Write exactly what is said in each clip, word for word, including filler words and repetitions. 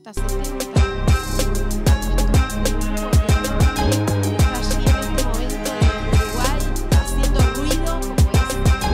hasta setenta. Está allí en este momento en Uruguay haciendo ruido, como es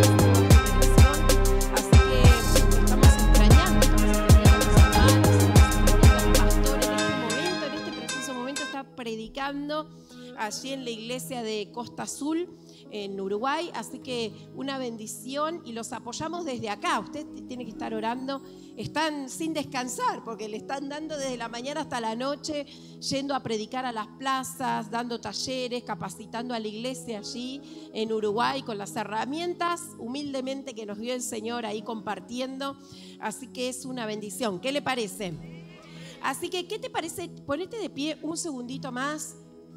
la televisión. Así que estamos extrañando, estamos extrañando a los hermanos, estamos extrañando al pastor en este momento, en este preciso momento está predicando allí en la iglesia de Costa Azul, en Uruguay, así que una bendición y los apoyamos desde acá. Usted tiene que estar orando, están sin descansar porque le están dando desde la mañana hasta la noche, yendo a predicar a las plazas, dando talleres, capacitando a la iglesia allí en Uruguay con las herramientas humildemente que nos dio el Señor ahí compartiendo, así que es una bendición. ¿Qué le parece? Así que, ¿qué te parece? Ponete de pie un segundito más.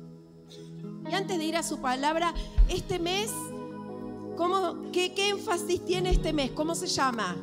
Y antes de ir a su palabra, este mes, ¿cómo, qué, ¿qué énfasis tiene este mes? ¿Cómo se llama?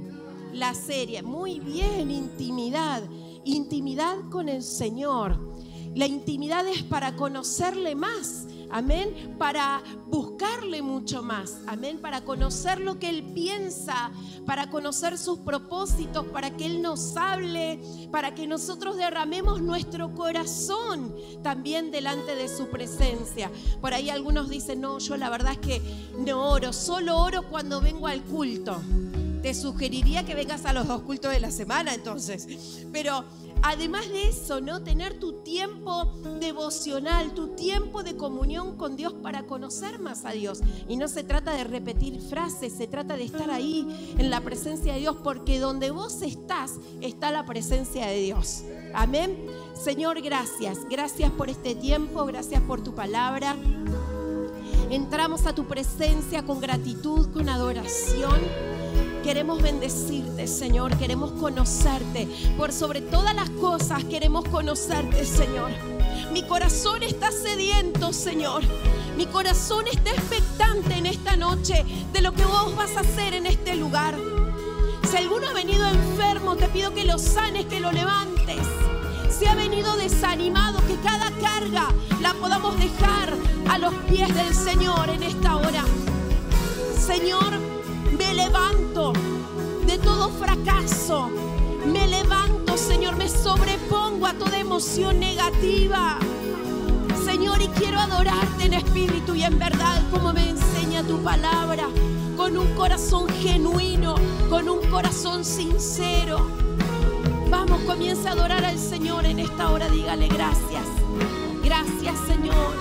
La serie. Muy bien, intimidad. Intimidad con el Señor. La intimidad es para conocerle más. Amén. Para buscarle mucho más. Amén. Para conocer lo que Él piensa, para conocer sus propósitos, para que Él nos hable, para que nosotros derramemos nuestro corazón también delante de su presencia. Por ahí algunos dicen, no, yo la verdad es que no oro, solo oro cuando vengo al culto. Te sugeriría que vengas a los dos cultos de la semana entonces. Pero además de eso, ¿no? Tener tu tiempo devocional, tu tiempo de comunión con Dios para conocer más a Dios. Y no se trata de repetir frases, se trata de estar ahí en la presencia de Dios, porque donde vos estás, está la presencia de Dios. Amén. Señor, gracias. Gracias por este tiempo, gracias por tu palabra. Entramos a tu presencia con gratitud, con adoración. Queremos bendecirte, Señor, queremos conocerte. Por sobre todas las cosas queremos conocerte, Señor. Mi corazón está sediento, Señor. Mi corazón está expectante en esta noche de lo que vos vas a hacer en este lugar. Si alguno ha venido enfermo, te pido que lo sanes, que lo levantes. Si ha venido desanimado, que cada carga la podamos dejar a los pies del Señor en esta hora. Señor, me levanto de todo fracaso. Me levanto, Señor, me sobrepongo a toda emoción negativa. Señor, y quiero adorarte en espíritu y en verdad, como me enseña tu palabra, con un corazón genuino, con un corazón sincero. Vamos, comienza a adorar al Señor en esta hora. Dígale gracias. Gracias, Señor.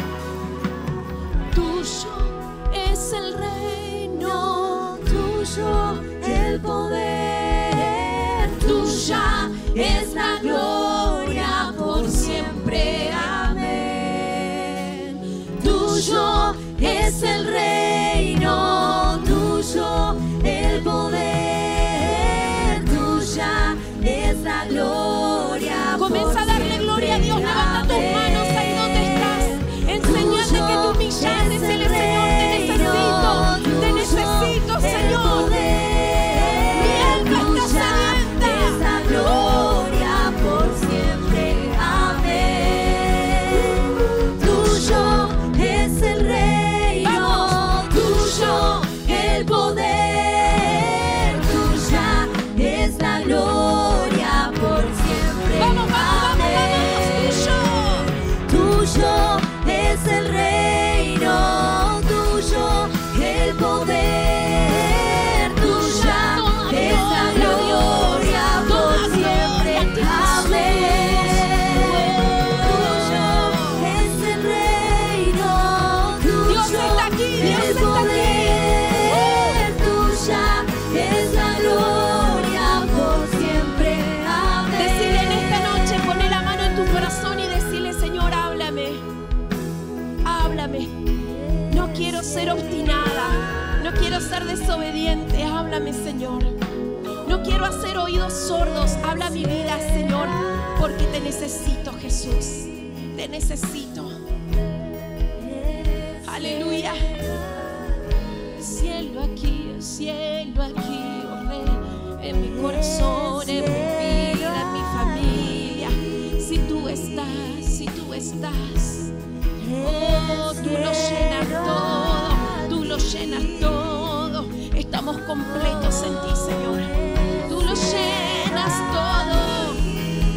Tuyo es el reino, tuyo el poder, tuya es la gloria por siempre. Amén. Tuyo es el reino, tuyo el poder, tuya es la gloria. Comienza a darle gloria a Dios. Levanta tus manos ahí donde estás. Enséñate que tú humillas. Decirle, Señor, te necesito, te necesito, Señor. Mi alma está sedienta. Es la gloria por siempre. Amén. Tuyo es el reino, tuyo el poder, tuya es la gloria por siempre. Vamos, vamos, vamos, vamos, tuyo. Tuyo es el reino, tuyo el poder, tuya es la gloria por siempre. Amén. Tuyo es el reino, tuyo el poder, tuya es la gloria por siempre. Amén. Decile en esta noche, pone la mano en tu corazón y decirle, Señor, háblame. Háblame. No quiero ser obstinada, no quiero ser desobediente. Háblame, Señor. No quiero hacer oídos sordos. Habla mi vida, Señor, porque te necesito, Jesús. Te necesito. Aleluya. El cielo aquí, el cielo aquí, oh Rey, en mi corazón, en mi vida, en mi familia. Si tú estás, si tú estás. Oh, tú lo llenas todo, tú lo llenas todo. Estamos completos en ti, Señor. Tú lo llenas todo.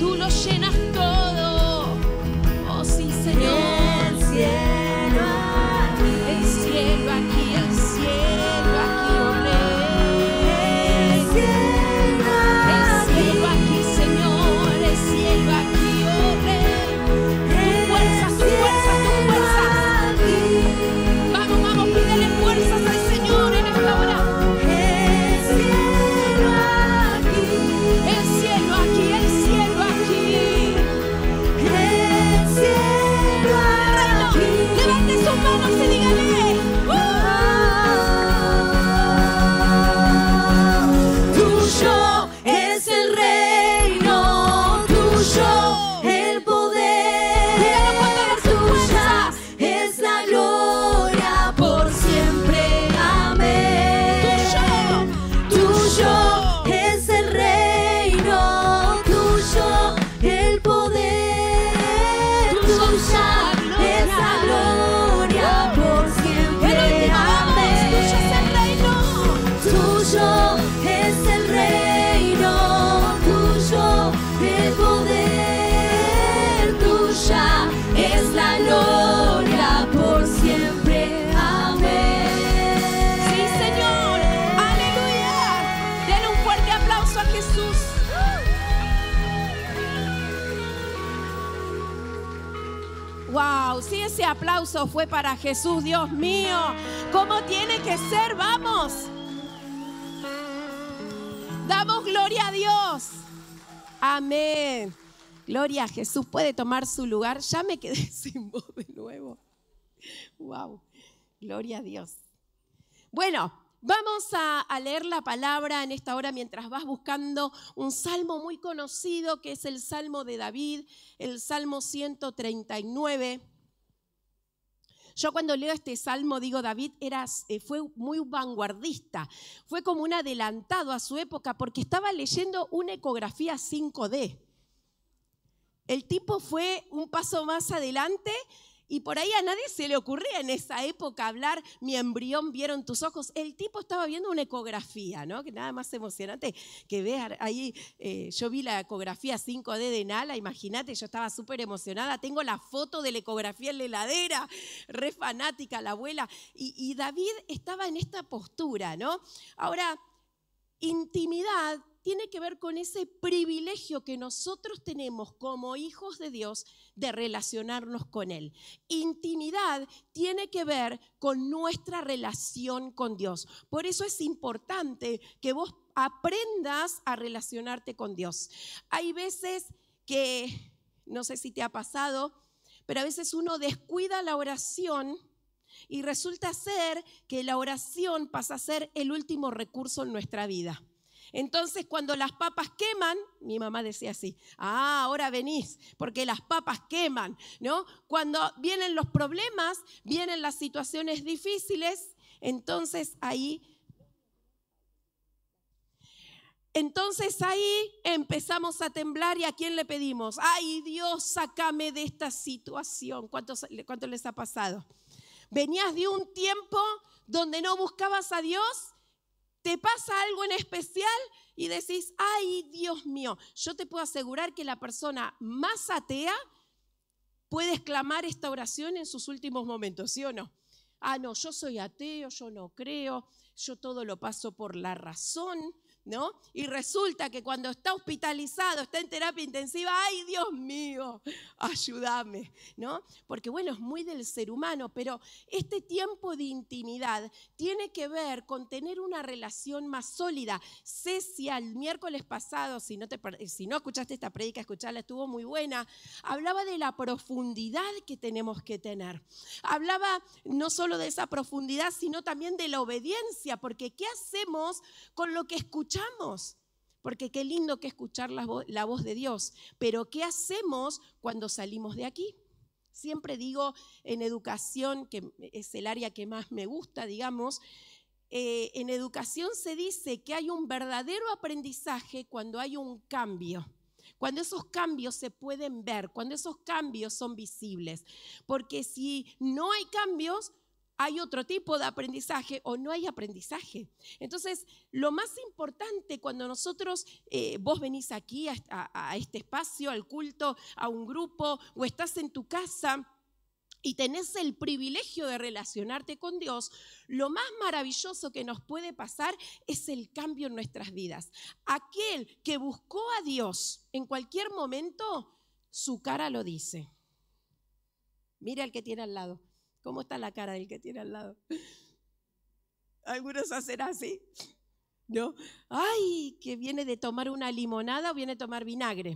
fuerte aplauso a Jesús. Wow, si ese aplauso fue para Jesús, Dios mío, ¿cómo tiene que ser? Vamos. Damos gloria a Dios. Amén. Gloria a Jesús. Puede tomar su lugar. Ya me quedé sin voz de nuevo. Wow. Gloria a Dios. Bueno, vamos a, a leer la palabra en esta hora mientras vas buscando un salmo muy conocido que es el Salmo de David, el Salmo ciento treinta y nueve. Yo cuando leo este salmo digo, David era, eh, fue muy vanguardista, fue como un adelantado a su época porque estaba leyendo una ecografía cinco D. El tipo fue un paso más adelante y por ahí a nadie se le ocurría en esa época hablar, mi embrión vieron tus ojos. El tipo estaba viendo una ecografía, ¿no? Que nada más emocionante que ver ahí. Eh, yo vi la ecografía cinco D de Nala, imagínate, yo estaba súper emocionada. Tengo la foto de la ecografía en la heladera, re fanática la abuela. Y, y David estaba en esta postura, ¿no? Ahora, intimidad tiene que ver con ese privilegio que nosotros tenemos como hijos de Dios de relacionarnos con Él. Intimidad tiene que ver con nuestra relación con Dios. Por eso es importante que vos aprendas a relacionarte con Dios. Hay veces que, no sé si te ha pasado, pero a veces uno descuida la oración y resulta ser que la oración pasa a ser el último recurso en nuestra vida. Entonces, cuando las papas queman, mi mamá decía así, ah, ahora venís, porque las papas queman, ¿no? Cuando vienen los problemas, vienen las situaciones difíciles, entonces ahí, entonces ahí empezamos a temblar y ¿a quién le pedimos? Ay, Dios, sácame de esta situación. ¿Cuántos, cuánto les ha pasado? Venías de un tiempo donde no buscabas a Dios. Te pasa algo en especial y decís, ay, Dios mío, yo te puedo asegurar que la persona más atea puede exclamar esta oración en sus últimos momentos, ¿sí o no? Ah, no, yo soy ateo, yo no creo, yo todo lo paso por la razón, ¿no? Y resulta que cuando está hospitalizado, está en terapia intensiva, ¡ay, Dios mío! Ayúdame, ¿no? Porque bueno, es muy del ser humano, pero este tiempo de intimidad tiene que ver con tener una relación más sólida. Cecia, el miércoles pasado, si no, te, si no escuchaste esta prédica, escucharla, estuvo muy buena, hablaba de la profundidad que tenemos que tener. Hablaba no solo de esa profundidad, sino también de la obediencia, porque ¿qué hacemos con lo que escuchamos? Porque qué lindo que escuchar la voz, la voz de Dios, pero ¿qué hacemos cuando salimos de aquí? Siempre digo en educación, que es el área que más me gusta, digamos, eh, en educación se dice que hay un verdadero aprendizaje cuando hay un cambio. Cuando esos cambios se pueden ver, cuando esos cambios son visibles. Porque si no hay cambios, hay otro tipo de aprendizaje o no hay aprendizaje. Entonces, lo más importante cuando nosotros, eh, vos venís aquí a, a, a este espacio, al culto, a un grupo, o estás en tu casa y tenés el privilegio de relacionarte con Dios, lo más maravilloso que nos puede pasar es el cambio en nuestras vidas. Aquel que buscó a Dios en cualquier momento, su cara lo dice. Mira al que tiene al lado. ¿Cómo está la cara del que tiene al lado? Algunos hacen así, ¿no? Ay, que viene de tomar una limonada o viene a tomar vinagre.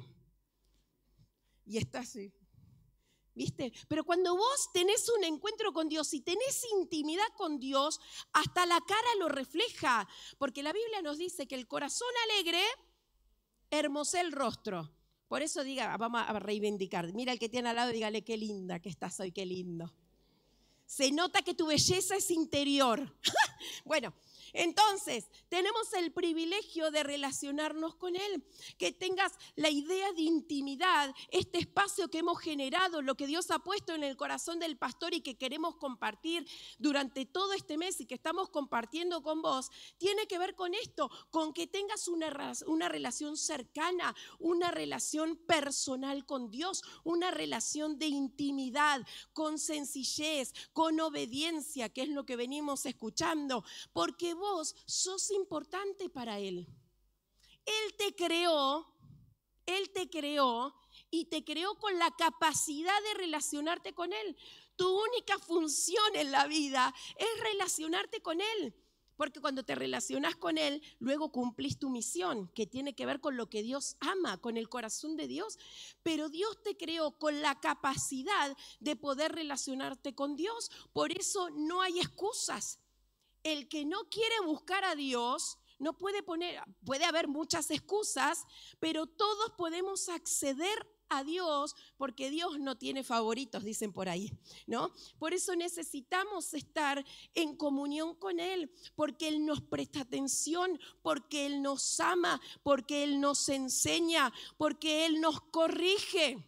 Y está así, ¿viste? Pero cuando vos tenés un encuentro con Dios y tenés intimidad con Dios, hasta la cara lo refleja. Porque la Biblia nos dice que el corazón alegre hermosea el rostro. Por eso diga, vamos a reivindicar. Mira al que tiene al lado y dígale, qué linda que estás hoy, qué lindo. Se nota que tu belleza es interior. Bueno, entonces tenemos el privilegio de relacionarnos con Él. Que tengas la idea de intimidad, este espacio que hemos generado, lo que Dios ha puesto en el corazón del pastor y que queremos compartir durante todo este mes y que estamos compartiendo con vos, tiene que ver con esto, con que tengas una, una relación cercana, una relación personal con Dios, una relación de intimidad, con sencillez, con obediencia, que es lo que venimos escuchando, porque vos sos importante para Él. Él te creó, Él te creó y te creó con la capacidad de relacionarte con Él. Tu única función en la vida es relacionarte con Él. Porque cuando te relacionas con Él, luego cumplís tu misión, que tiene que ver con lo que Dios ama, con el corazón de Dios. Pero Dios te creó con la capacidad de poder relacionarte con Dios. Por eso no hay excusas. El que no quiere buscar a Dios, no puede poner, puede haber muchas excusas, pero todos podemos acceder a Dios porque Dios no tiene favoritos, dicen por ahí, ¿no? Por eso necesitamos estar en comunión con Él, porque Él nos presta atención, porque Él nos ama, porque Él nos enseña, porque Él nos corrige.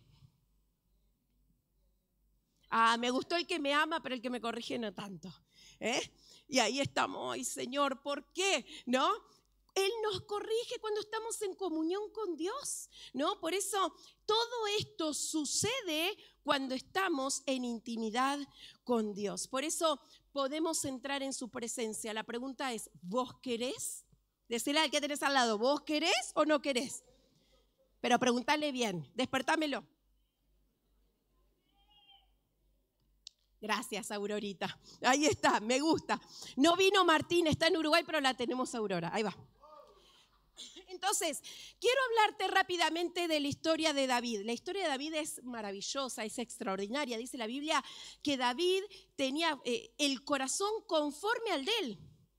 Ah, me gustó el que me ama, pero el que me corrige no tanto, ¿eh? Y ahí estamos, ay Señor, ¿por qué? ¿No? Él nos corrige cuando estamos en comunión con Dios, ¿no? Por eso todo esto sucede cuando estamos en intimidad con Dios. Por eso podemos entrar en su presencia. La pregunta es, ¿vos querés? Decirle al que tenés al lado, ¿vos querés o no querés? Pero preguntale bien, despertámelo. Gracias, Aurorita. Ahí está, me gusta. No vino Martín, está en Uruguay, pero la tenemos Aurora. Ahí va. Entonces, quiero hablarte rápidamente de la historia de David. La historia de David es maravillosa, es extraordinaria. Dice la Biblia que David tenía eh, el corazón conforme al de él.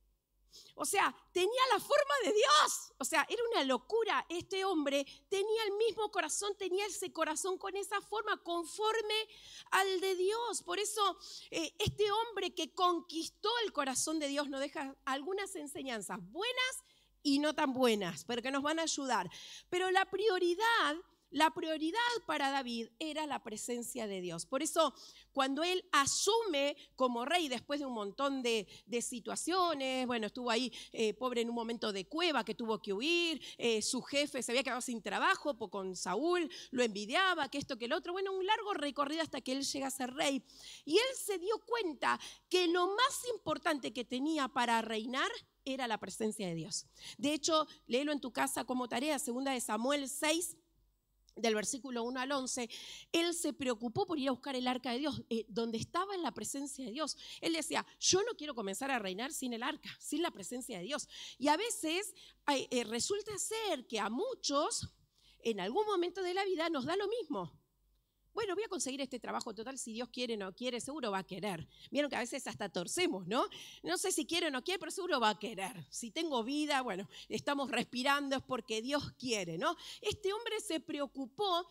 O sea, tenía la forma de Dios. O sea, era una locura. Este hombre tenía el mismo corazón, tenía ese corazón con esa forma, conforme al de Dios. Por eso, eh, este hombre que conquistó el corazón de Dios nos deja algunas enseñanzas buenas y no tan buenas, pero que nos van a ayudar. Pero la prioridad, la prioridad para David era la presencia de Dios. Por eso, cuando él asume como rey, después de un montón de, de situaciones, bueno, estuvo ahí eh, pobre en un momento de cueva que tuvo que huir, eh, su jefe se había quedado sin trabajo con Saúl, lo envidiaba, que esto, que el otro, bueno, un largo recorrido hasta que él llega a ser rey. Y él se dio cuenta que lo más importante que tenía para reinar era la presencia de Dios. De hecho, léelo en tu casa como tarea, segunda de Samuel seis, del versículo uno al once, él se preocupó por ir a buscar el arca de Dios, eh, donde estaba en la presencia de Dios. Él decía, yo no quiero comenzar a reinar sin el arca, sin la presencia de Dios. Y a veces eh, eh, resulta ser que a muchos, en algún momento de la vida, nos da lo mismo. Bueno, voy a conseguir este trabajo, total, si Dios quiere o no quiere, seguro va a querer. Vieron que a veces hasta torcemos, ¿no? No sé si quiere o no quiere, pero seguro va a querer. Si tengo vida, bueno, estamos respirando, es porque Dios quiere, ¿no? Este hombre se preocupó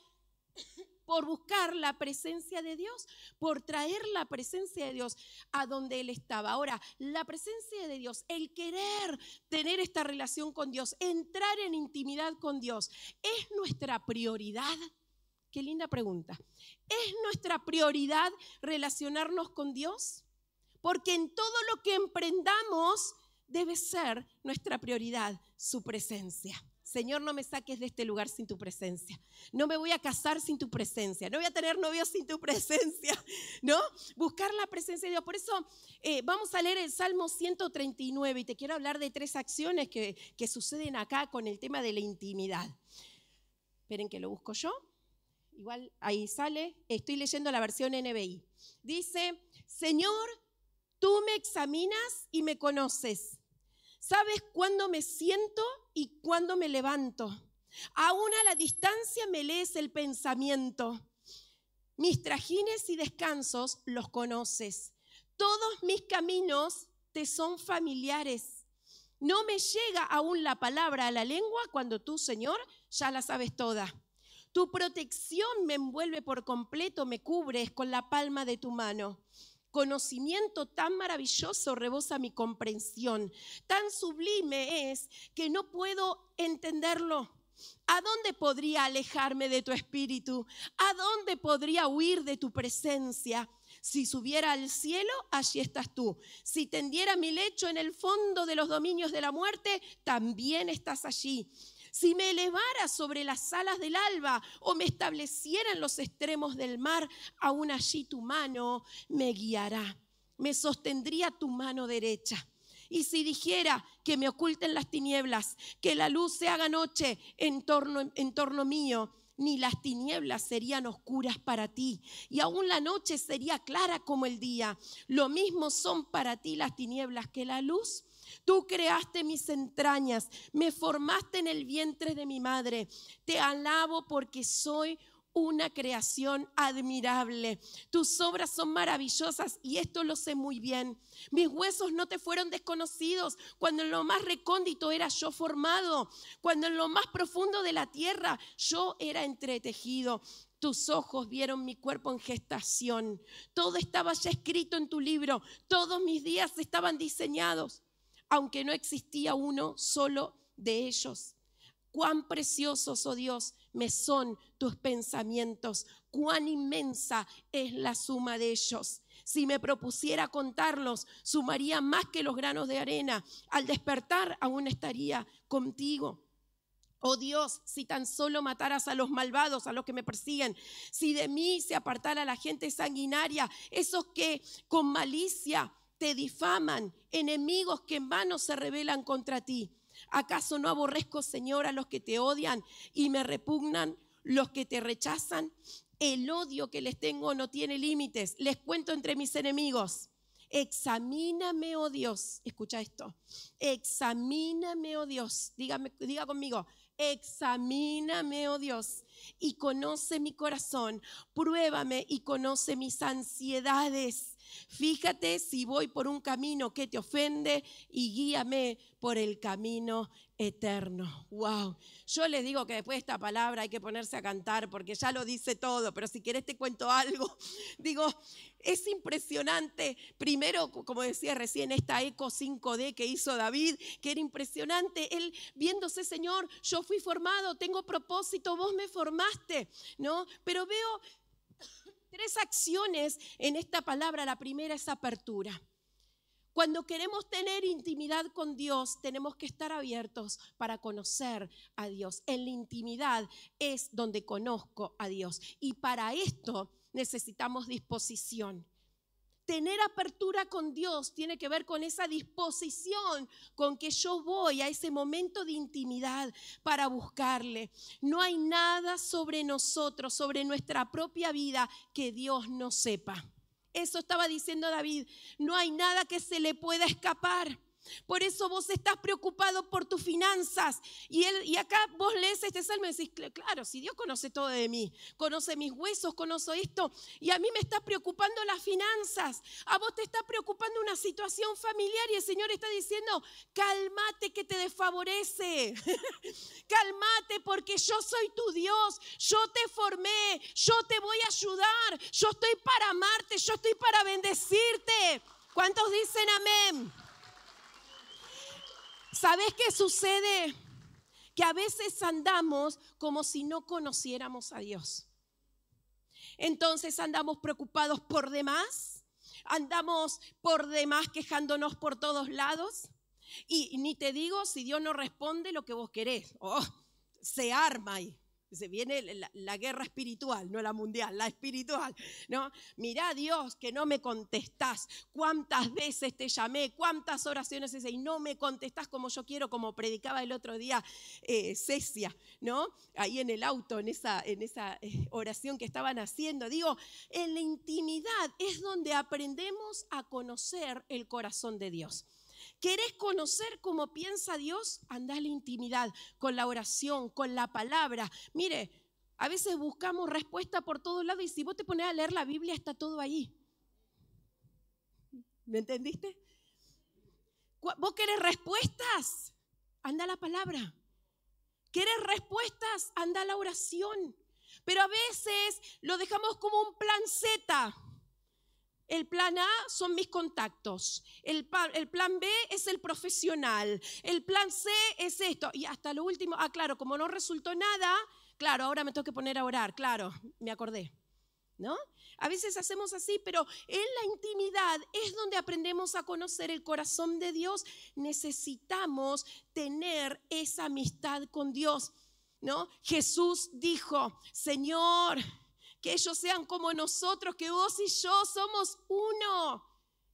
por buscar la presencia de Dios, por traer la presencia de Dios a donde él estaba. Ahora, la presencia de Dios, el querer tener esta relación con Dios, entrar en intimidad con Dios, ¿es nuestra prioridad? Qué linda pregunta. ¿Es nuestra prioridad relacionarnos con Dios? Porque en todo lo que emprendamos debe ser nuestra prioridad su presencia. Señor, no me saques de este lugar sin tu presencia. No me voy a casar sin tu presencia. No voy a tener novios sin tu presencia, ¿no? Buscar la presencia de Dios. Por eso eh, vamos a leer el Salmo ciento treinta y nueve y te quiero hablar de tres acciones que, que suceden acá con el tema de la intimidad. Esperen que lo busco yo. Igual ahí sale, estoy leyendo la versión N B I. Dice, Señor, tú me examinas y me conoces. Sabes cuándo me siento y cuándo me levanto. Aún a la distancia me lees el pensamiento. Mis trajines y descansos los conoces. Todos mis caminos te son familiares. No me llega aún la palabra a la lengua cuando tú, Señor, ya la sabes toda. Tu protección me envuelve por completo, me cubres con la palma de tu mano. Conocimiento tan maravilloso rebosa mi comprensión, tan sublime es que no puedo entenderlo. ¿A dónde podría alejarme de tu espíritu? ¿A dónde podría huir de tu presencia? Si subiera al cielo, allí estás tú. Si tendiera mi lecho en el fondo de los dominios de la muerte, también estás allí. Si me elevara sobre las alas del alba o me estableciera en los extremos del mar, aún allí tu mano me guiará. Me sostendría tu mano derecha. Y si dijera que me oculten las tinieblas, que la luz se haga noche en torno, en torno mío, ni las tinieblas serían oscuras para ti, y aún la noche sería clara como el día. Lo mismo son para ti las tinieblas que la luz. Tú creaste mis entrañas, me formaste en el vientre de mi madre. Te alabo porque soy una creación admirable. Tus obras son maravillosas y esto lo sé muy bien. Mis huesos no te fueron desconocidos cuando en lo más recóndito era yo formado, cuando en lo más profundo de la tierra yo era entretejido. Tus ojos vieron mi cuerpo en gestación. Todo estaba ya escrito en tu libro. Todos mis días estaban diseñados, aunque no existía uno solo de ellos. Cuán preciosos, oh Dios, me son tus pensamientos, cuán inmensa es la suma de ellos. Si me propusiera contarlos, sumaría más que los granos de arena. Al despertar aún estaría contigo. Oh Dios, si tan solo mataras a los malvados, a los que me persiguen, si de mí se apartara la gente sanguinaria, esos que con malicia te difaman, enemigos que en vano se rebelan contra ti. ¿Acaso no aborrezco, Señor, a los que te odian y me repugnan los que te rechazan? El odio que les tengo no tiene límites. Les cuento entre mis enemigos. Examíname, oh Dios. Escucha esto. Examíname, oh Dios. Dígame, diga conmigo. Examíname, oh Dios, y conoce mi corazón. Pruébame y conoce mis ansiedades. Fíjate si voy por un camino que te ofende y guíame por el camino eterno. Wow. Yo les digo que después de esta palabra hay que ponerse a cantar porque ya lo dice todo, pero si querés te cuento algo. Digo, es impresionante. Primero, como decía recién, esta eco cinco D que hizo David, que era impresionante. Él viéndose, Señor, yo fui formado, tengo propósito, vos me formaste, ¿no? Pero veo tres acciones en esta palabra. La primera es apertura. Cuando queremos tener intimidad con Dios, tenemos que estar abiertos para conocer a Dios. En la intimidad es donde conozco a Dios. Y para esto necesitamos disposición. Tener apertura con Dios tiene que ver con esa disposición con que yo voy a ese momento de intimidad para buscarle. No hay nada sobre nosotros, sobre nuestra propia vida que Dios no sepa. Eso estaba diciendo David. No hay nada que se le pueda escapar. Por eso vos estás preocupado por tus finanzas. Y, él, y acá vos lees este salmo y decís, claro, si Dios conoce todo de mí, conoce mis huesos, conoce esto, y a mí me está preocupando las finanzas, a vos te está preocupando una situación familiar y el Señor está diciendo, cálmate que te desfavorece, cálmate porque yo soy tu Dios, yo te formé, yo te voy a ayudar, yo estoy para amarte, yo estoy para bendecirte. ¿Cuántos dicen amén? ¿Sabés qué sucede? Que a veces andamos como si no conociéramos a Dios. Entonces andamos preocupados por demás, andamos por demás quejándonos por todos lados. Y ni te digo si Dios no responde lo que vos querés. Oh, se arma ahí. Se viene la, la guerra espiritual, no la mundial, la espiritual, ¿no? Mirá, Dios, que no me contestás. ¿Cuántas veces te llamé? ¿Cuántas oraciones hice? Y no me contestás como yo quiero, como predicaba el otro día eh, Cecia, ¿no? Ahí en el auto, en esa, en esa eh, oración que estaban haciendo. Digo, en la intimidad es donde aprendemos a conocer el corazón de Dios. ¿Querés conocer cómo piensa Dios? Andá a la intimidad, con la oración, con la palabra. Mire, a veces buscamos respuesta por todos lados y si vos te pones a leer la Biblia está todo ahí. ¿Me entendiste? ¿Vos querés respuestas? Anda a la palabra. ¿Querés respuestas? Anda a la oración. Pero a veces lo dejamos como un plan Z. El plan A son mis contactos, el, el plan B es el profesional, el plan C es esto. Y hasta lo último, ah, claro, como no resultó nada, claro, ahora me tengo que poner a orar, claro, me acordé, ¿no? A veces hacemos así, pero en la intimidad es donde aprendemos a conocer el corazón de Dios. Necesitamos tener esa amistad con Dios, ¿no? Jesús dijo, Señor, que ellos sean como nosotros, que vos y yo somos uno.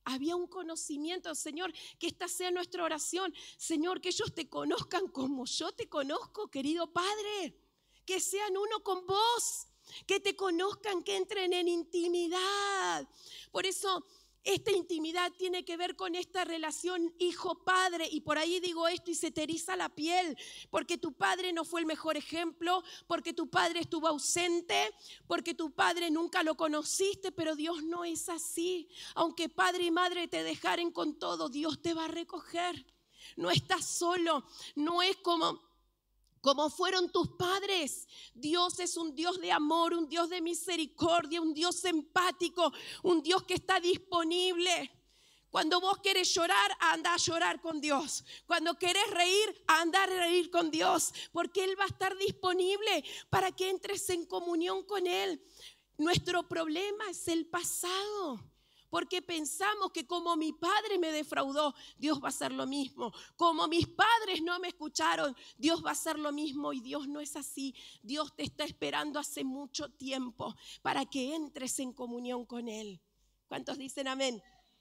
Había un conocimiento, Señor, que esta sea nuestra oración. Señor, que ellos te conozcan como yo te conozco, querido Padre. Que sean uno con vos, que te conozcan, que entren en intimidad. Por eso esta intimidad tiene que ver con esta relación hijo-padre. Y por ahí digo esto y se te eriza la piel, porque tu padre no fue el mejor ejemplo, porque tu padre estuvo ausente, porque tu padre nunca lo conociste, pero Dios no es así. Aunque padre y madre te dejaren con todo, Dios te va a recoger. No estás solo, no es como... como fueron tus padres. Dios es un Dios de amor, un Dios de misericordia, un Dios empático, un Dios que está disponible. Cuando vos querés llorar, anda a llorar con Dios. Cuando querés reír, anda a reír con Dios, porque Él va a estar disponible para que entres en comunión con Él. Nuestro problema es el pasado. Porque pensamos que como mi padre me defraudó, Dios va a hacer lo mismo. Como mis padres no me escucharon, Dios va a hacer lo mismo. Y Dios no es así. Dios te está esperando hace mucho tiempo para que entres en comunión con Él. ¿Cuántos dicen amén?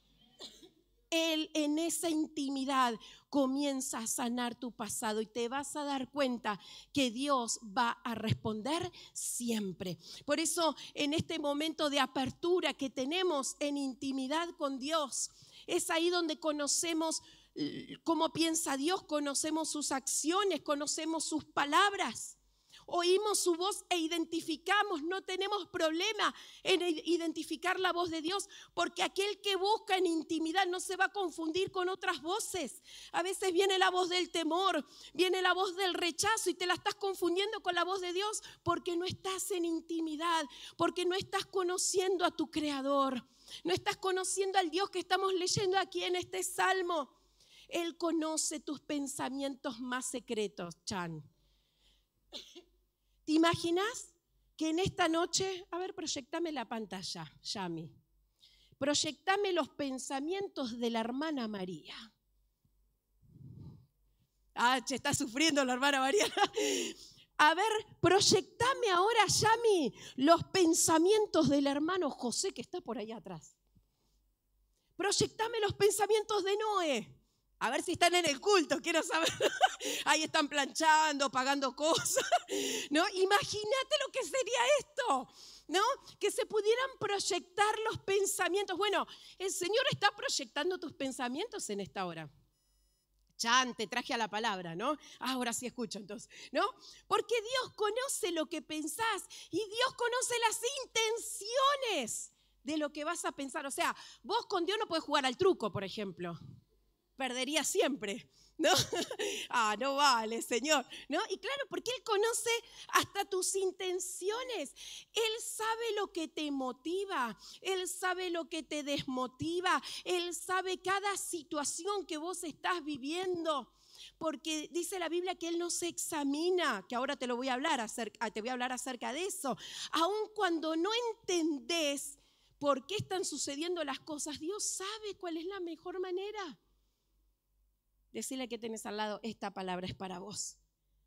Él en esa intimidad comienza a sanar tu pasado y te vas a dar cuenta que Dios va a responder siempre. Por eso en este momento de apertura que tenemos en intimidad con Dios, es ahí donde conocemos cómo piensa Dios, conocemos sus acciones, conocemos sus palabras. Oímos su voz e identificamos, no tenemos problema en identificar la voz de Dios, porque aquel que busca en intimidad no se va a confundir con otras voces. A veces viene la voz del temor, viene la voz del rechazo y te la estás confundiendo con la voz de Dios porque no estás en intimidad, porque no estás conociendo a tu Creador, no estás conociendo al Dios que estamos leyendo aquí en este Salmo. Él conoce tus pensamientos más secretos, Chan. ¿Te imaginas que en esta noche, a ver, proyectame la pantalla, Yami, proyectame los pensamientos de la hermana María? Ah, che, está sufriendo la hermana María. A ver, proyectame ahora, Yami, los pensamientos del hermano José que está por ahí atrás. Proyectame los pensamientos de Noé. A ver si están en el culto, quiero saber. Ahí están planchando, pagando cosas, ¿no? Imagínate lo que sería esto, ¿no? Que se pudieran proyectar los pensamientos. Bueno, el Señor está proyectando tus pensamientos en esta hora. Chan, te traje a la palabra, ¿no? Ah, ahora sí escucho entonces, ¿no? Porque Dios conoce lo que pensás y Dios conoce las intenciones de lo que vas a pensar. O sea, vos con Dios no podés jugar al truco, por ejemplo. Perdería siempre, ¿no? Ah, no vale, Señor, ¿no? Y claro, porque Él conoce hasta tus intenciones. Él sabe lo que te motiva, Él sabe lo que te desmotiva, Él sabe cada situación que vos estás viviendo. Porque dice la Biblia que Él no se examina, que ahora te lo voy a hablar acerca, te voy a hablar acerca de eso. Aun cuando no entendés por qué están sucediendo las cosas, Dios sabe cuál es la mejor manera. Decirle que tenés al lado, esta palabra es para vos.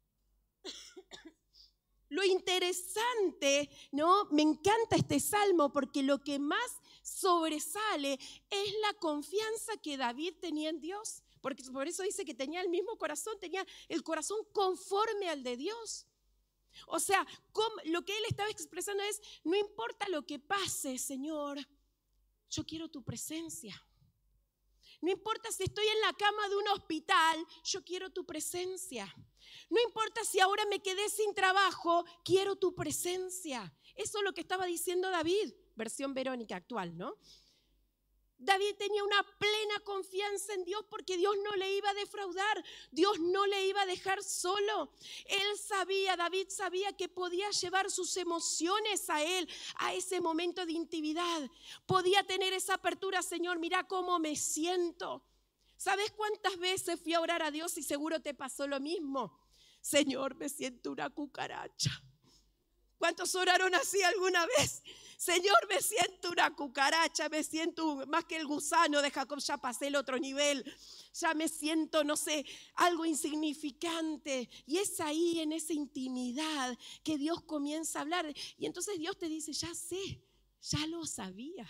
Lo interesante, ¿no? Me encanta este salmo porque lo que más sobresale es la confianza que David tenía en Dios. Porque por eso dice que tenía el mismo corazón, tenía el corazón conforme al de Dios. O sea, lo que él estaba expresando es, no importa lo que pase, Señor, yo quiero tu presencia. No importa si estoy en la cama de un hospital, yo quiero tu presencia. No importa si ahora me quedé sin trabajo, quiero tu presencia. Eso es lo que estaba diciendo David, versión Verónica actual, ¿no? David tenía una plena confianza en Dios porque Dios no le iba a defraudar, Dios no le iba a dejar solo. Él sabía, David sabía que podía llevar sus emociones a él, a ese momento de intimidad. Podía tener esa apertura, Señor, mira cómo me siento. ¿Sabes cuántas veces fui a orar a Dios y seguro te pasó lo mismo? Señor, me siento una cucaracha. ¿Cuántos oraron así alguna vez? Señor, me siento una cucaracha, me siento más que el gusano de Jacob, ya pasé el otro nivel, ya me siento, no sé, algo insignificante. Y es ahí, en esa intimidad, que Dios comienza a hablar. Y entonces Dios te dice, ya sé, ya lo sabía,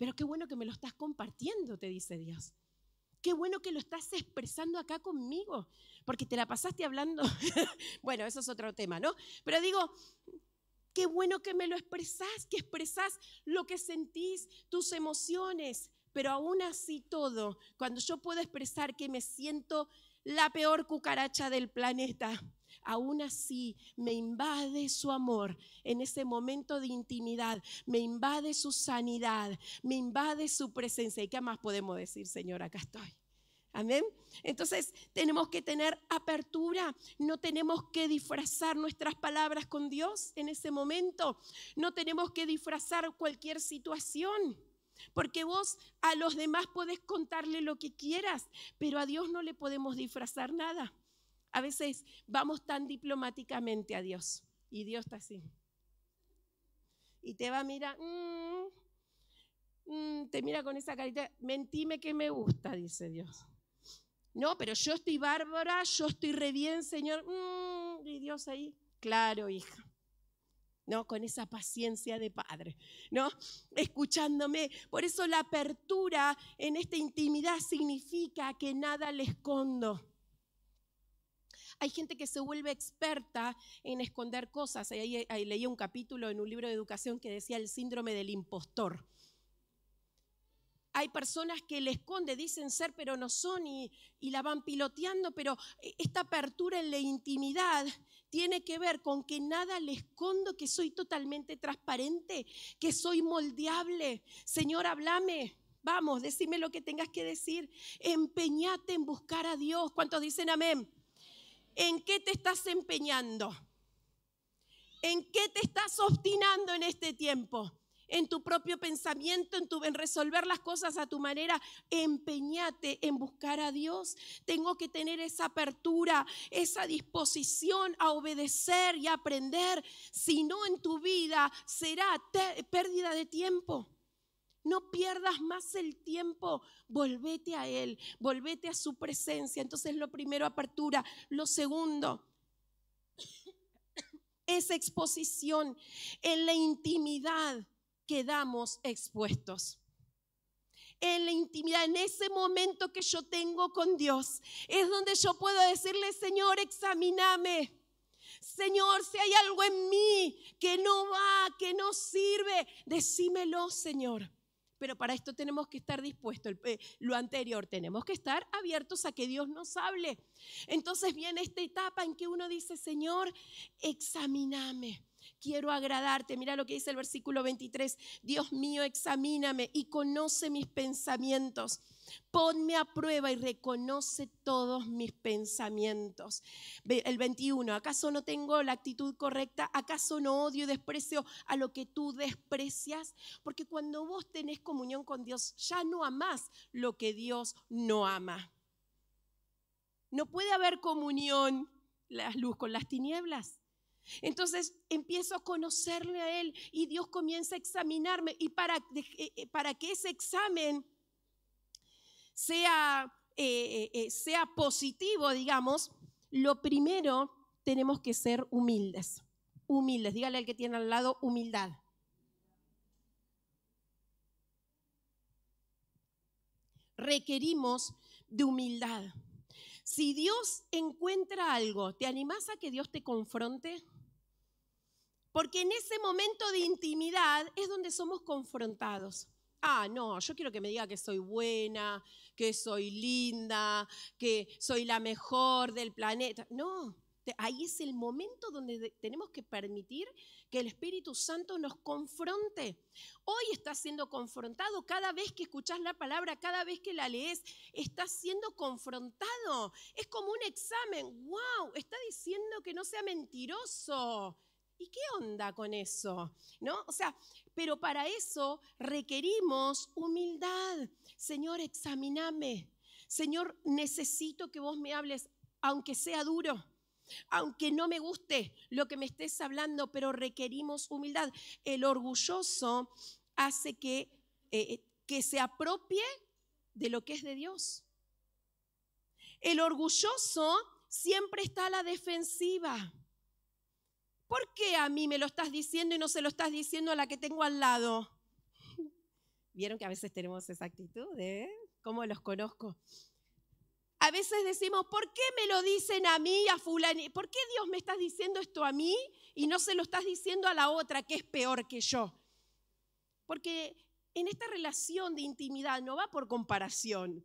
Pero qué bueno que me lo estás compartiendo, te dice Dios. Qué bueno que lo estás expresando acá conmigo, porque te la pasaste hablando. Bueno, eso es otro tema, ¿no? Pero digo, qué bueno que me lo expresás, que expresás lo que sentís, tus emociones. Pero aún así todo, cuando yo puedo expresar que me siento la peor cucaracha del planeta, aún así me invade su amor en ese momento de intimidad, me invade su sanidad, me invade su presencia. ¿Y qué más podemos decir, Señor? Acá estoy. Amén. Entonces tenemos que tener apertura, no tenemos que disfrazar nuestras palabras con Dios en ese momento, no tenemos que disfrazar cualquier situación. Porque vos a los demás podés contarle lo que quieras, pero a Dios no le podemos disfrazar nada. A veces vamos tan diplomáticamente a Dios y Dios está así. Y te va a mirar, mmm, mmm, te mira con esa carita, mentime que me gusta, dice Dios. No, pero yo estoy bárbara, yo estoy re bien, Señor. Mmm, y Dios ahí, claro, hija. ¿No? Con esa paciencia de padre, ¿no? Escuchándome. Por eso la apertura en esta intimidad significa que nada le escondo. Hay gente que se vuelve experta en esconder cosas. Ahí, ahí leí un capítulo en un libro de educación que decía el síndrome del impostor. Hay personas que le esconden, dicen ser, pero no son y, y la van piloteando, pero esta apertura en la intimidad tiene que ver con que nada le escondo, que soy totalmente transparente, que soy moldeable. Señor, háblame. Vamos, decime lo que tengas que decir. Empeñate en buscar a Dios. ¿Cuántos dicen amén? ¿En qué te estás empeñando? ¿En qué te estás obstinando en este tiempo? En tu propio pensamiento, en, tu, en resolver las cosas a tu manera. Empeñate en buscar a Dios. Tengo que tener esa apertura, esa disposición a obedecer y a aprender. Si no, en tu vida será te- pérdida de tiempo. No pierdas más el tiempo, volvete a Él, volvete a su presencia. Entonces lo primero, apertura. Lo segundo, es exposición. En la intimidad quedamos expuestos. En la intimidad, en ese momento que yo tengo con Dios, es donde yo puedo decirle, Señor, examíname. Señor, si hay algo en mí que no va, que no sirve, decímelo, Señor. Pero para esto tenemos que estar dispuestos, eh, lo anterior, tenemos que estar abiertos a que Dios nos hable. Entonces viene esta etapa en que uno dice, Señor, examíname, quiero agradarte. Mira lo que dice el versículo veintitrés, Dios mío, examíname y conoce mis pensamientos. Ponme a prueba y reconoce todos mis pensamientos. El veintiuno, ¿acaso no tengo la actitud correcta? ¿Acaso no odio y desprecio a lo que tú desprecias? Porque cuando vos tenés comunión con Dios, ya no amás lo que Dios no ama. No puede haber comunión, la luz con las tinieblas. Entonces empiezo a conocerle a Él y Dios comienza a examinarme. Y para, para que ese examen sea, eh, eh, sea positivo, digamos, lo primero tenemos que ser humildes. Humildes, dígale al que tiene al lado, humildad. Requerimos de humildad. Si Dios encuentra algo, ¿te animás a que Dios te confronte? Porque en ese momento de intimidad es donde somos confrontados. Ah, no, yo quiero que me diga que soy buena, que soy linda, que soy la mejor del planeta. No, ahí es el momento donde tenemos que permitir que el Espíritu Santo nos confronte. Hoy estás siendo confrontado cada vez que escuchás la palabra, cada vez que la lees, estás siendo confrontado. Es como un examen. ¡Wow! Está diciendo que no sea mentiroso. ¿Y qué onda con eso? ¿No? O sea, pero para eso requerimos humildad. Señor, examíname. Señor, necesito que vos me hables, aunque sea duro, aunque no me guste lo que me estés hablando, pero requerimos humildad. El orgulloso hace que, eh, que se apropie de lo que es de Dios. El orgulloso siempre está a la defensiva. ¿Por qué a mí me lo estás diciendo y no se lo estás diciendo a la que tengo al lado? Vieron que a veces tenemos esa actitud, ¿eh? ¿Cómo los conozco? A veces decimos, ¿por qué me lo dicen a mí, a fulani? ¿Por qué Dios me estás diciendo esto a mí y no se lo estás diciendo a la otra que es peor que yo? Porque en esta relación de intimidad no va por comparación.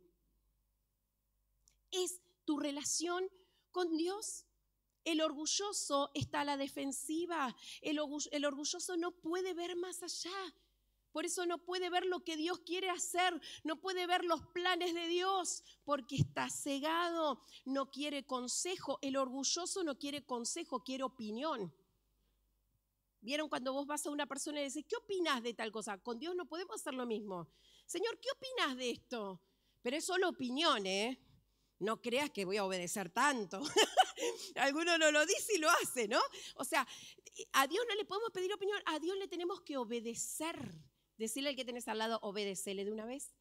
Es tu relación con Dios. El orgulloso está a la defensiva. El orgulloso no puede ver más allá. Por eso no puede ver lo que Dios quiere hacer, no puede ver los planes de Dios, porque está cegado, no quiere consejo. El orgulloso no quiere consejo, quiere opinión. ¿Vieron cuando vos vas a una persona y decís, ¿qué opinás de tal cosa? Con Dios no podemos hacer lo mismo. Señor, ¿qué opinás de esto? Pero es solo opinión, ¿eh? No creas que voy a obedecer tanto. Alguno no lo dice y lo hace, ¿no? O sea, a Dios no le podemos pedir opinión, a Dios le tenemos que obedecer. Decirle al que tenés al lado, obedecele de una vez.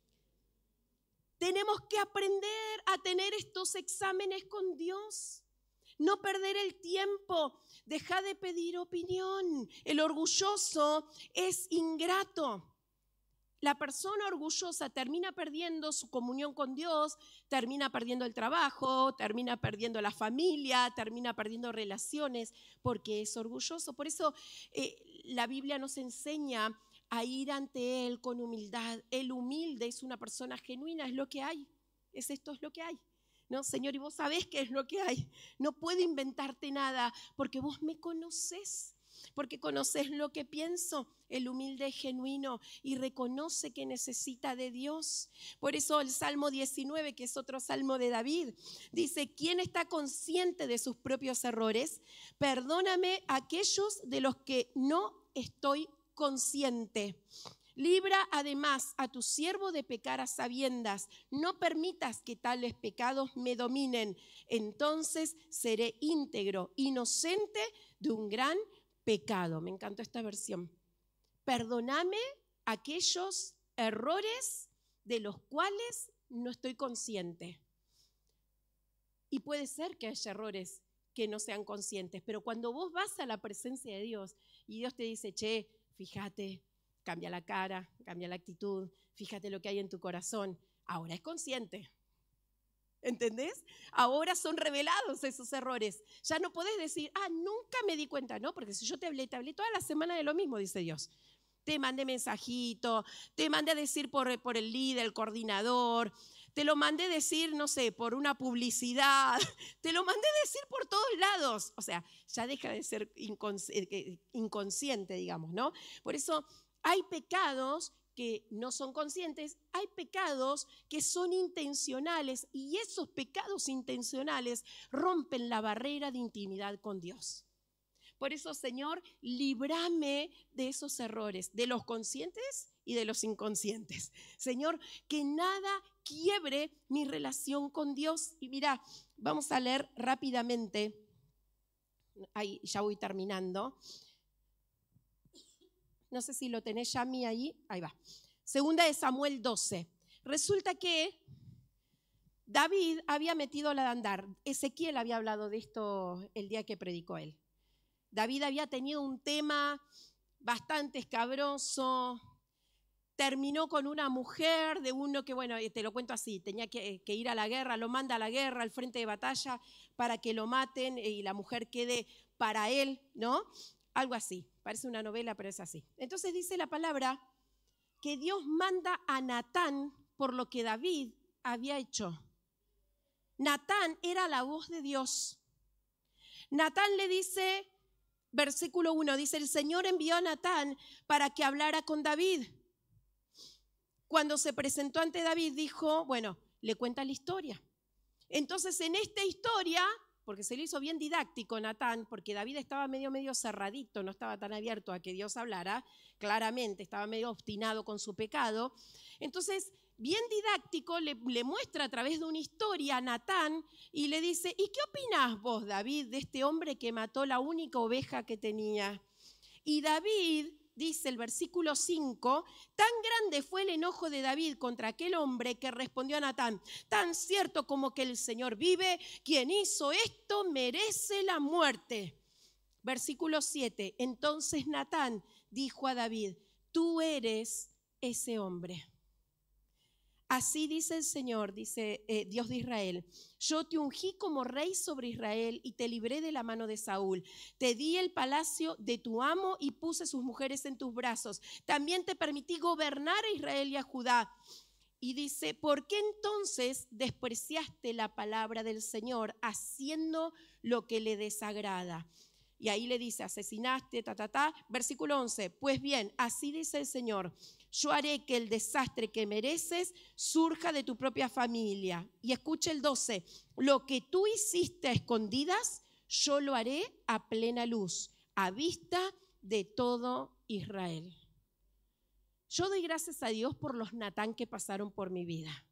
Tenemos que aprender a tener estos exámenes con Dios. No perder el tiempo. Deja de pedir opinión. El orgulloso es ingrato. La persona orgullosa termina perdiendo su comunión con Dios, termina perdiendo el trabajo, termina perdiendo la familia, termina perdiendo relaciones, porque es orgulloso. Por eso eh, la Biblia nos enseña a ir ante Él con humildad. El humilde es una persona genuina, es lo que hay. Es esto es lo que hay. No, Señor, y vos sabés qué es lo que hay. No puedo inventarte nada porque vos me conocés. Porque conoces lo que pienso. El humilde es genuino y reconoce que necesita de Dios. Por eso el Salmo diecinueve, que es otro salmo de David, dice, ¿quién está consciente de sus propios errores? Perdóname aquellos de los que no estoy consciente. Libra además a tu siervo de pecar a sabiendas. No permitas que tales pecados me dominen. Entonces seré íntegro, inocente de un gran pecado. Me encantó esta versión. Perdóname aquellos errores de los cuales no estoy consciente. Y puede ser que haya errores que no sean conscientes, pero cuando vos vas a la presencia de Dios y Dios te dice, che, fíjate, cambia la cara, cambia la actitud, fíjate lo que hay en tu corazón, ahora es consciente. ¿Entendés? Ahora son revelados esos errores. Ya no podés decir, ah, nunca me di cuenta, ¿no? Porque si yo te hablé, te hablé toda la semana de lo mismo, dice Dios. Te mandé mensajito, te mandé a decir por, por el líder, el coordinador, te lo mandé decir, no sé, por una publicidad, te lo mandé decir por todos lados. O sea, ya deja de ser inconsci- inconsciente, digamos, ¿no? Por eso hay pecados que no son conscientes, hay pecados que son intencionales y esos pecados intencionales rompen la barrera de intimidad con Dios. Por eso, Señor, líbrame de esos errores, de los conscientes y de los inconscientes. Señor, que nada quiebre mi relación con Dios. Y mira, vamos a leer rápidamente, ahí ya voy terminando. No sé si lo tenés ya a mí ahí, ahí va. Segunda de Samuel doce. Resulta que David había metido la de andar. Ezequiel había hablado de esto el día que predicó él. David había tenido un tema bastante escabroso, terminó con una mujer de uno que, bueno, te lo cuento así, tenía que, que ir a la guerra, lo manda a la guerra, al frente de batalla, para que lo maten y la mujer quede para él, ¿no? Algo así, parece una novela, pero es así. Entonces dice la palabra que Dios manda a Natán por lo que David había hecho. Natán era la voz de Dios. Natán le dice... Versículo uno, dice, el Señor envió a Natán para que hablara con David. Cuando se presentó ante David, dijo, bueno, le cuenta la historia. Entonces, en esta historia, porque se lo hizo bien didáctico Natán, porque David estaba medio, medio cerradito, no estaba tan abierto a que Dios hablara, claramente, estaba medio obstinado con su pecado. Entonces, bien didáctico, le, le muestra a través de una historia a Natán y le dice, ¿y qué opinás vos, David, de este hombre que mató la única oveja que tenía? Y David, dice el versículo cinco, tan grande fue el enojo de David contra aquel hombre que respondió a Natán, tan cierto como que el Señor vive, quien hizo esto merece la muerte. Versículo siete, entonces Natán dijo a David, tú eres ese hombre. Así dice el Señor, dice eh, Dios de Israel: yo te ungí como rey sobre Israel y te libré de la mano de Saúl. Te di el palacio de tu amo y puse sus mujeres en tus brazos. También te permití gobernar a Israel y a Judá. Y dice: ¿por qué entonces despreciaste la palabra del Señor haciendo lo que le desagrada? Y ahí le dice: asesinaste, ta, ta, ta. Versículo once. Pues bien, así dice el Señor: yo haré que el desastre que mereces surja de tu propia familia. Y escucha el doce. Lo que tú hiciste a escondidas, yo lo haré a plena luz, a vista de todo Israel. Yo doy gracias a Dios por los Natán que pasaron por mi vida.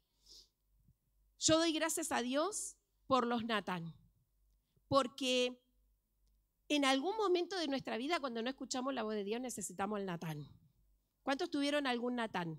Yo doy gracias a Dios por los Natán, porque en algún momento de nuestra vida, cuando no escuchamos la voz de Dios, necesitamos el Natán. ¿Cuántos tuvieron algún Natán?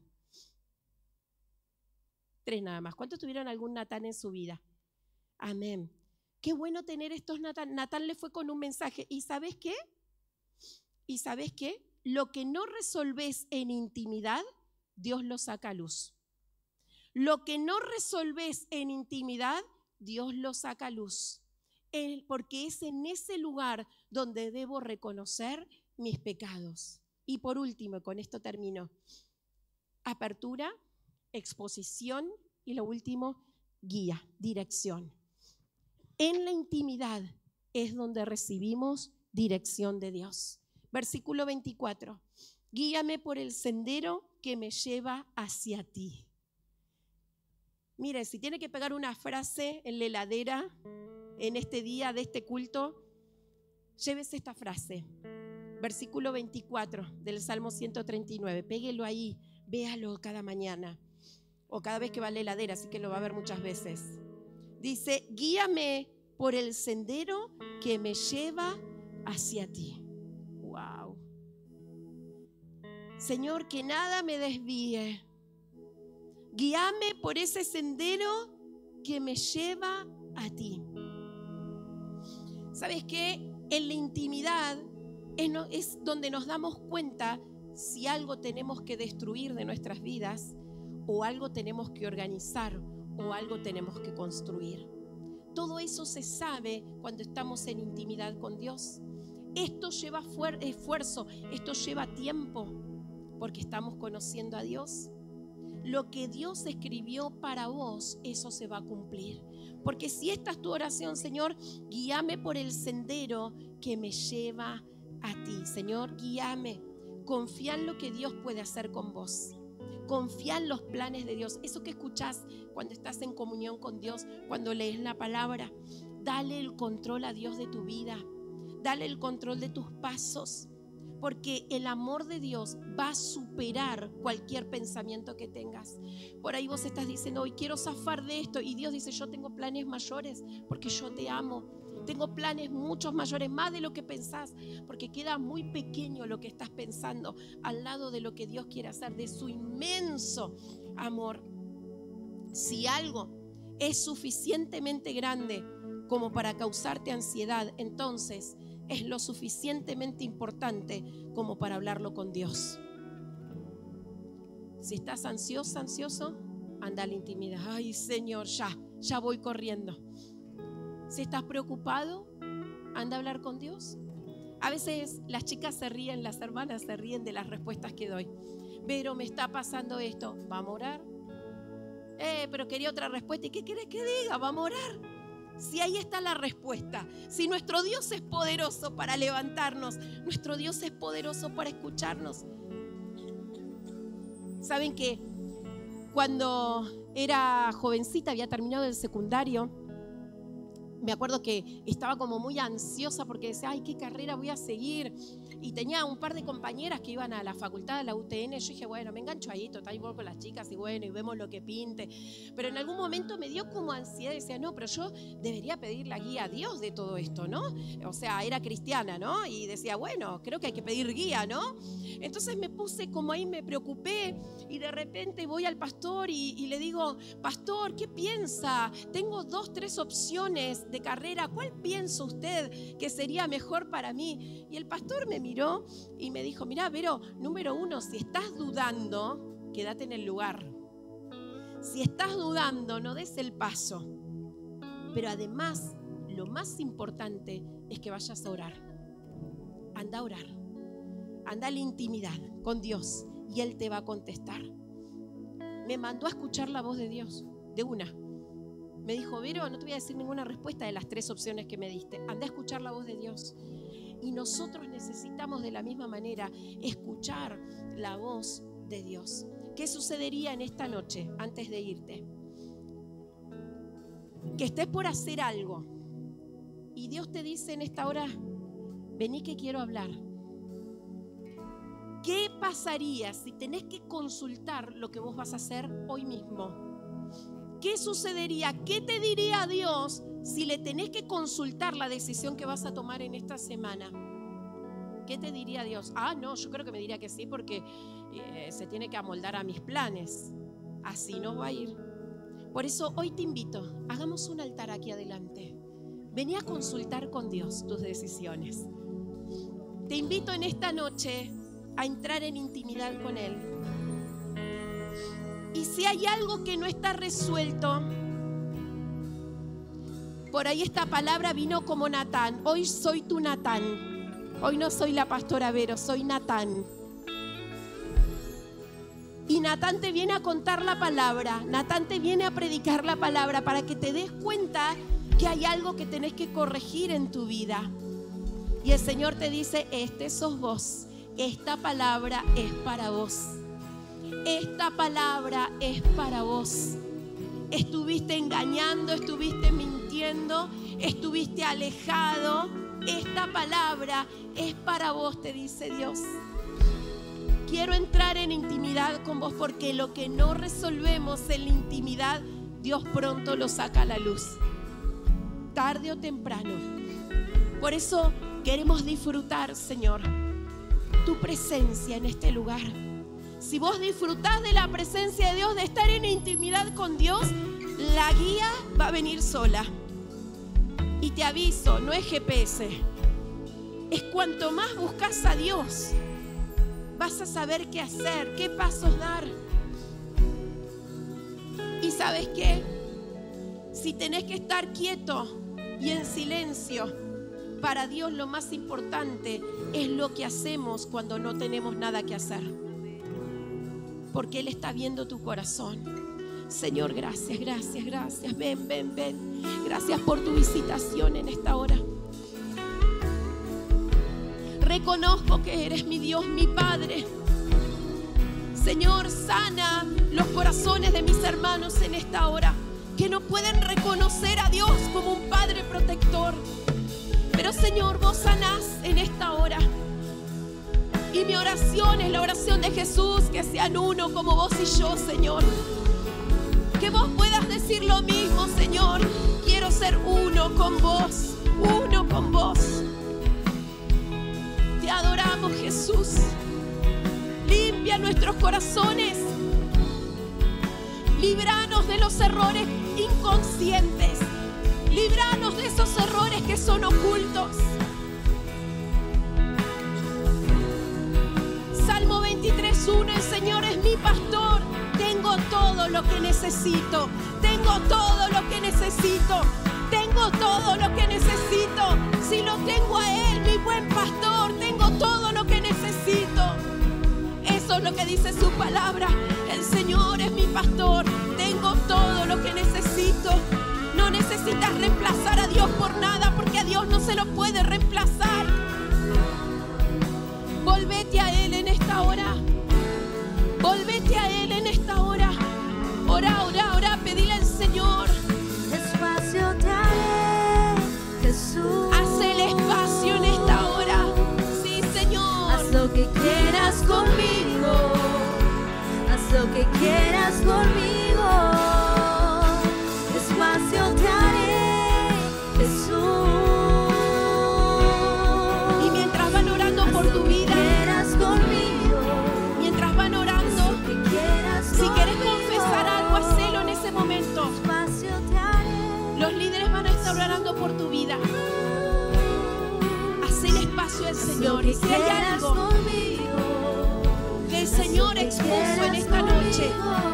Tres nada más. ¿Cuántos tuvieron algún Natán en su vida? Amén. Qué bueno tener estos Natán. Natán le fue con un mensaje. ¿Y sabes qué? ¿Y sabes qué? Lo que no resolvés en intimidad, Dios lo saca a luz. Lo que no resolvés en intimidad, Dios lo saca a luz. Porque es en ese lugar donde debo reconocer mis pecados. Y por último, con esto termino, apertura, exposición y lo último, guía, dirección. En la intimidad es donde recibimos dirección de Dios. Versículo veinticuatro, guíame por el sendero que me lleva hacia ti. Mire, si tiene que pegar una frase en la heladera en este día de este culto, llévese esta frase. Versículo veinticuatro del Salmo ciento treinta y nueve. Péguelo ahí, véalo cada mañana o cada vez que va a la heladera, así que lo va a ver muchas veces. Dice: guíame por el sendero que me lleva hacia ti. Wow. Señor, que nada me desvíe. Guíame por ese sendero que me lleva a ti. ¿Sabes qué? En la intimidad es, no, es donde nos damos cuenta si algo tenemos que destruir de nuestras vidas o algo tenemos que organizar o algo tenemos que construir. Todo eso se sabe cuando estamos en intimidad con Dios. Esto lleva esfuerzo, esto lleva tiempo, porque estamos conociendo a Dios. Lo que Dios escribió para vos, eso se va a cumplir. Porque si esta es tu oración: Señor, guíame por el sendero que me lleva a ti. Señor, guíame. Confía en lo que Dios puede hacer con vos. Confía en los planes de Dios. Eso que escuchás cuando estás en comunión con Dios, cuando lees la palabra. Dale el control a Dios de tu vida. Dale el control de tus pasos. Porque el amor de Dios va a superar cualquier pensamiento que tengas. Por ahí vos estás diciendo: hoy quiero zafar de esto. Y Dios dice: yo tengo planes mayores porque yo te amo. Tengo planes muchos mayores, más de lo que pensás, porque queda muy pequeño lo que estás pensando al lado de lo que Dios quiere hacer, de su inmenso amor. Si algo es suficientemente grande como para causarte ansiedad, entonces es lo suficientemente importante como para hablarlo con Dios. Si estás ansiosa, ansioso, anda a la intimidad. Ay, Señor, ya, ya voy corriendo. Si estás preocupado, anda a hablar con Dios. A veces las chicas se ríen, las hermanas se ríen de las respuestas que doy. Pero me está pasando esto, ¿vamos a orar? Eh, pero quería otra respuesta. ¿Y qué querés que diga? ¿Vamos a orar? Si ahí está la respuesta. Si nuestro Dios es poderoso para levantarnos, nuestro Dios es poderoso para escucharnos. ¿Saben que cuando era jovencita, había terminado el secundario, me acuerdo que estaba como muy ansiosa porque decía: ay, ¿qué carrera voy a seguir? Y tenía un par de compañeras que iban a la facultad de la U T N. Yo dije: bueno, me engancho ahí, total, voy con las chicas y bueno, y vemos lo que pinte. Pero en algún momento me dio como ansiedad. Decía: no, pero yo debería pedir la guía a Dios de todo esto, ¿no? O sea, era cristiana, ¿no? Y decía: bueno, creo que hay que pedir guía, ¿no? Entonces me puse como ahí, me preocupé y de repente voy al pastor y, y le digo: pastor, ¿qué piensa? Tengo dos, tres opciones de de carrera, ¿cuál piensa usted que sería mejor para mí? Y el pastor me miró y me dijo, mirá, Vero, número uno, si estás dudando, quédate en el lugar. Si estás dudando, no des el paso. Pero además, lo más importante es que vayas a orar. Anda a orar. Anda a la intimidad con Dios y Él te va a contestar. Me mandó a escuchar la voz de Dios, de una. Me dijo, Vero, no te voy a decir ninguna respuesta de las tres opciones que me diste. Anda a escuchar la voz de Dios. Y nosotros necesitamos de la misma manera escuchar la voz de Dios. ¿Qué sucedería en esta noche antes de irte? Que estés por hacer algo y Dios te dice en esta hora, vení que quiero hablar. ¿Qué pasaría si tenés que consultar lo que vos vas a hacer hoy mismo? ¿Qué sucedería? ¿Qué te diría Dios si le tenés que consultar la decisión que vas a tomar en esta semana? ¿Qué te diría Dios? Ah, no, yo creo que me diría que sí porque eh, se tiene que amoldar a mis planes. Así no va a ir. Por eso hoy te invito, hagamos un altar aquí adelante. Vení a consultar con Dios tus decisiones. Te invito en esta noche a entrar en intimidad con Él. Y si hay algo que no está resuelto, por ahí esta palabra vino como Natán. Hoy soy tu Natán. Hoy no soy la pastora Vero, soy Natán. Y Natán te viene a contar la palabra, Natán te viene a predicar la palabra para que te des cuenta que hay algo que tenés que corregir en tu vida. Y el Señor te dice, este sos vos, esta palabra es para vos. Esta palabra es para vos. Estuviste engañando, estuviste mintiendo, estuviste alejado. Esta palabra es para vos, te dice Dios. Quiero entrar en intimidad con vos porque lo que no resolvemos en la intimidad, Dios pronto lo saca a la luz, tarde o temprano. Por eso queremos disfrutar, Señor, tu presencia en este lugar. Si vos disfrutás de la presencia de Dios, de estar en intimidad con Dios, la guía va a venir sola. Y te aviso, no es G P S, es cuanto más buscas a Dios, vas a saber qué hacer, qué pasos dar. Y ¿sabes qué? Si tenés que estar quieto y en silencio, para Dios lo más importante es lo que hacemos cuando no tenemos nada que hacer. Porque Él está viendo tu corazón. Señor, gracias, gracias, gracias. Ven, ven, ven. Gracias por tu visitación en esta hora. Reconozco que eres mi Dios, mi Padre. Señor, sana los corazones de mis hermanos en esta hora, que no pueden reconocer a Dios como un Padre protector. Pero Señor, vos sanás en esta hora. Y mi oración es la oración de Jesús, que sean uno como vos y yo, Señor. Que vos puedas decir lo mismo, Señor. Quiero ser uno con vos, uno con vos. Te adoramos, Jesús. Limpia nuestros corazones. Líbranos de los errores inconscientes. Líbranos de esos errores que son ocultos. Salmo veintitrés, uno. El Señor es mi pastor. Tengo todo lo que necesito. Tengo todo lo que necesito. Tengo todo lo que necesito. Si lo tengo a Él, mi buen pastor, tengo todo lo que necesito. Eso es lo que dice su palabra. El Señor es mi pastor. Tengo todo lo que necesito. No necesitas reemplazar a Dios por nada, porque a Dios no se lo puede reemplazar. Volvete a Él en esta hora. Volvete a Él en esta hora. Ora, ora, ora, pedile al Señor. Espacio te haré, Jesús. Haz el espacio en esta hora. Sí, Señor. Haz lo que quieras conmigo. Haz lo que quieras conmigo. Espacio te haré, Jesús. Y mientras van orando por tu vida, Conmigo, mientras van orando, si quieres confesar algo, hacelo en ese momento. espacio te haré. Los líderes van a estar orando por Señor. Y si hay algo que el Señor expuso en esta noche,